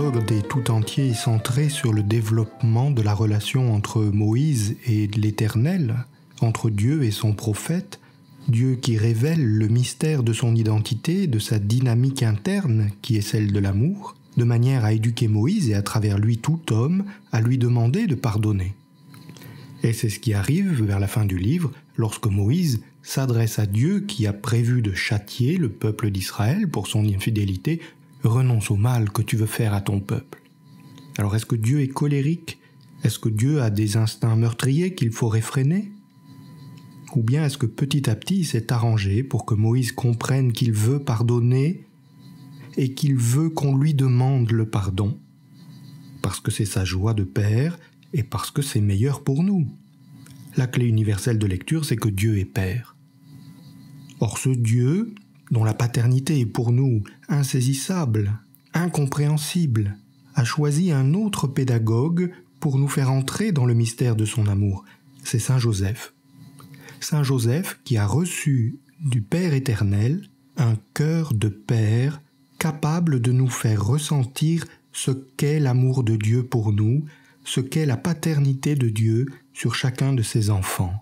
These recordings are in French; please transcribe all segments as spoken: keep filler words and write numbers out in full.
l'Exode est tout entier centré sur le développement de la relation entre Moïse et l'Éternel, entre Dieu et son prophète, Dieu qui révèle le mystère de son identité, de sa dynamique interne qui est celle de l'amour, de manière à éduquer Moïse et à travers lui tout homme, à lui demander de pardonner. Et c'est ce qui arrive vers la fin du livre, lorsque Moïse s'adresse à Dieu qui a prévu de châtier le peuple d'Israël pour son infidélité. « Renonce au mal que tu veux faire à ton peuple. » Alors est-ce que Dieu est colérique? Est-ce que Dieu a des instincts meurtriers qu'il faut réfréner? Ou bien est-ce que petit à petit il s'est arrangé pour que Moïse comprenne qu'il veut pardonner et qu'il veut qu'on lui demande le pardon, parce que c'est sa joie de Père et parce que c'est meilleur pour nous. La clé universelle de lecture, c'est que Dieu est Père. Or ce Dieu, dont la paternité est pour nous insaisissable, incompréhensible, a choisi un autre pédagogue pour nous faire entrer dans le mystère de son amour. C'est Saint Joseph. Saint Joseph qui a reçu du Père éternel un cœur de Père capable de nous faire ressentir ce qu'est l'amour de Dieu pour nous, ce qu'est la paternité de Dieu sur chacun de ses enfants.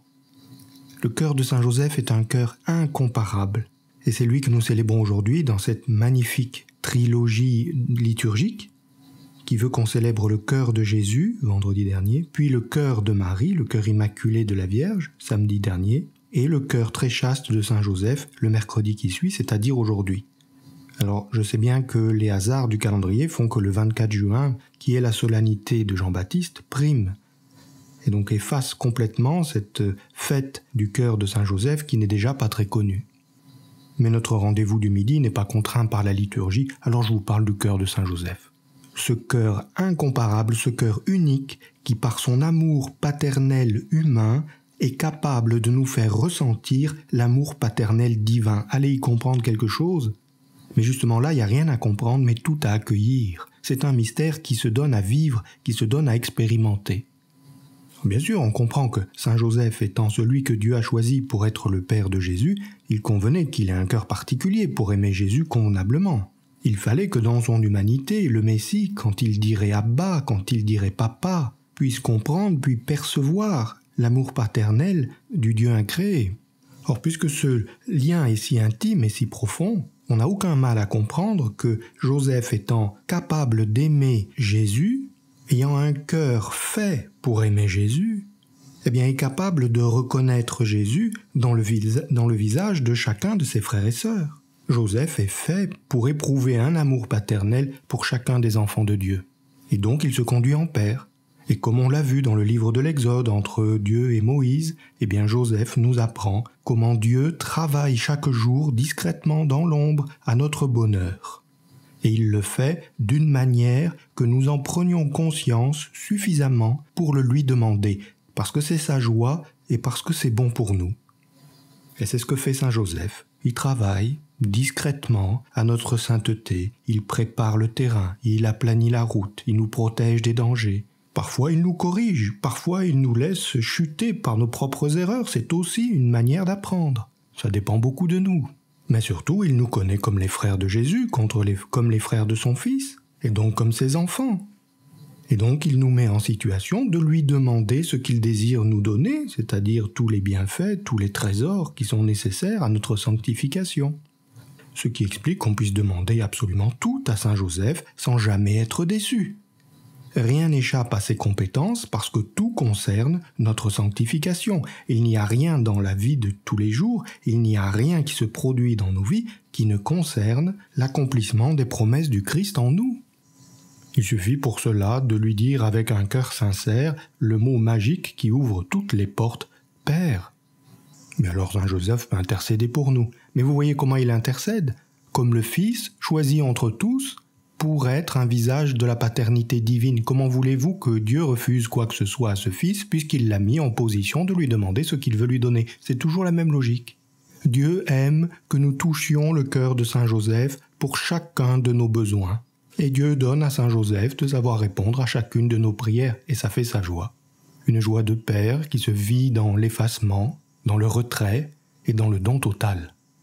Le cœur de Saint Joseph est un cœur incomparable, et c'est lui que nous célébrons aujourd'hui dans cette magnifique trilogie liturgique qui veut qu'on célèbre le cœur de Jésus, vendredi dernier, puis le cœur de Marie, le cœur immaculé de la Vierge, samedi dernier, et le cœur très chaste de Saint Joseph, le mercredi qui suit, c'est-à-dire aujourd'hui. Alors, je sais bien que les hasards du calendrier font que le vingt-quatre juin, qui est la solennité de Jean-Baptiste, prime, et donc efface complètement cette fête du cœur de Saint Joseph qui n'est déjà pas très connue. Mais notre rendez-vous du midi n'est pas contraint par la liturgie, alors je vous parle du cœur de Saint Joseph. Ce cœur incomparable, ce cœur unique, qui par son amour paternel humain est capable de nous faire ressentir l'amour paternel divin. Allez y comprendre quelque chose? Mais justement là, il n'y a rien à comprendre, mais tout à accueillir. C'est un mystère qui se donne à vivre, qui se donne à expérimenter. Bien sûr, on comprend que Saint Joseph étant celui que Dieu a choisi pour être le Père de Jésus, il convenait qu'il ait un cœur particulier pour aimer Jésus convenablement. Il fallait que dans son humanité, le Messie, quand il dirait Abba, quand il dirait Papa, puisse comprendre puis percevoir l'amour paternel du Dieu incréé. Or, puisque ce lien est si intime et si profond, on n'a aucun mal à comprendre que Joseph étant capable d'aimer Jésus, ayant un cœur fait pour aimer Jésus, eh bien est capable de reconnaître Jésus dans le, vis- dans le visage de chacun de ses frères et sœurs. Joseph est fait pour éprouver un amour paternel pour chacun des enfants de Dieu. Et donc il se conduit en père. Et comme on l'a vu dans le livre de l'Exode entre Dieu et Moïse, eh bien Joseph nous apprend comment Dieu travaille chaque jour discrètement dans l'ombre à notre bonheur. Et il le fait d'une manière que nous en prenions conscience suffisamment pour le lui demander, parce que c'est sa joie et parce que c'est bon pour nous. Et c'est ce que fait Saint Joseph. Il travaille discrètement à notre sainteté, il prépare le terrain, il aplanit la route, il nous protège des dangers. Parfois il nous corrige, parfois il nous laisse chuter par nos propres erreurs, c'est aussi une manière d'apprendre. Ça dépend beaucoup de nous. Mais surtout, il nous connaît comme les frères de Jésus, contre les, comme les frères de son Fils, et donc comme ses enfants. Et donc il nous met en situation de lui demander ce qu'il désire nous donner, c'est-à-dire tous les bienfaits, tous les trésors qui sont nécessaires à notre sanctification. Ce qui explique qu'on puisse demander absolument tout à Saint Joseph sans jamais être déçu. Rien n'échappe à ses compétences parce que tout concerne notre sanctification. Il n'y a rien dans la vie de tous les jours, il n'y a rien qui se produit dans nos vies qui ne concerne l'accomplissement des promesses du Christ en nous. Il suffit pour cela de lui dire avec un cœur sincère le mot magique qui ouvre toutes les portes « Père ». Mais alors Saint Joseph peut intercéder pour nous. Mais vous voyez comment il intercède, comme le Fils choisi entre tous pour être un visage de la paternité divine. Comment voulez-vous que Dieu refuse quoi que ce soit à ce Fils puisqu'il l'a mis en position de lui demander ce qu'il veut lui donner? C'est toujours la même logique. Dieu aime que nous touchions le cœur de Saint Joseph pour chacun de nos besoins. Et Dieu donne à Saint Joseph de savoir répondre à chacune de nos prières, et ça fait sa joie. Une joie de Père qui se vit dans l'effacement, dans le retrait et dans le don total.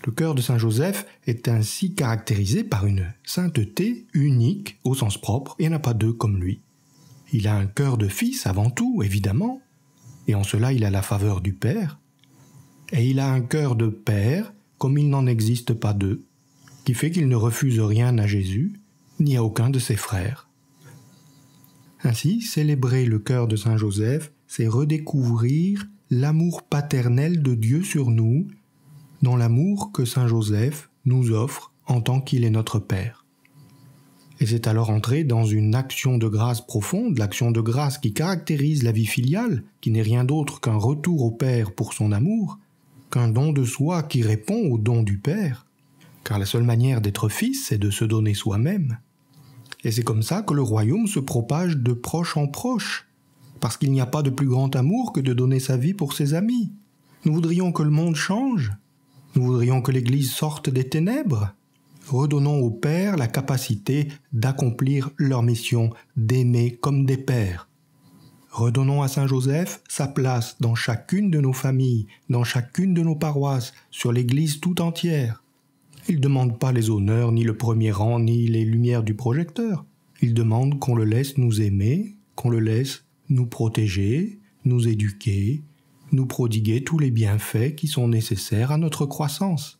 Le cœur de Saint Joseph est ainsi caractérisé par une sainteté unique au sens propre, et il n'y en a pas deux comme lui. Il a un cœur de fils avant tout, évidemment, et en cela il a la faveur du Père, et il a un cœur de Père comme il n'en existe pas deux, qui fait qu'il ne refuse rien à Jésus, ni à aucun de ses frères. Ainsi, célébrer le cœur de Saint Joseph, c'est redécouvrir l'amour paternel de Dieu sur nous, dans l'amour que Saint Joseph nous offre en tant qu'il est notre Père. Et c'est alors entrer dans une action de grâce profonde, l'action de grâce qui caractérise la vie filiale, qui n'est rien d'autre qu'un retour au Père pour son amour, qu'un don de soi qui répond au don du Père, car la seule manière d'être fils, c'est de se donner soi-même. Et c'est comme ça que le royaume se propage de proche en proche, parce qu'il n'y a pas de plus grand amour que de donner sa vie pour ses amis. Nous voudrions que le monde change, nous voudrions que l'Église sorte des ténèbres. Redonnons au Père la capacité d'accomplir leur mission, d'aimer comme des pères. Redonnons à Saint Joseph sa place dans chacune de nos familles, dans chacune de nos paroisses, sur l'Église tout entière. Il ne demande pas les honneurs, ni le premier rang, ni les lumières du projecteur. Il demande qu'on le laisse nous aimer, qu'on le laisse nous protéger, nous éduquer, nous prodiguer tous les bienfaits qui sont nécessaires à notre croissance.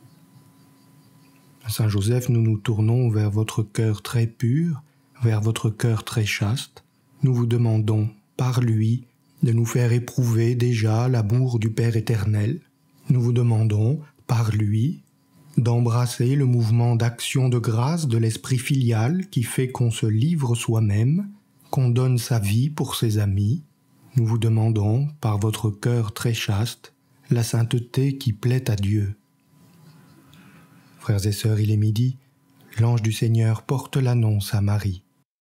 Saint Joseph, nous nous tournons vers votre cœur très pur, vers votre cœur très chaste. Nous vous demandons, par lui, de nous faire éprouver déjà l'amour du Père éternel. Nous vous demandons, par lui, d'embrasser le mouvement d'action de grâce de l'esprit filial qui fait qu'on se livre soi-même, qu'on donne sa vie pour ses amis. Nous vous demandons, par votre cœur très chaste, la sainteté qui plaît à Dieu. Frères et sœurs, il est midi, l'ange du Seigneur porte l'annonce à Marie.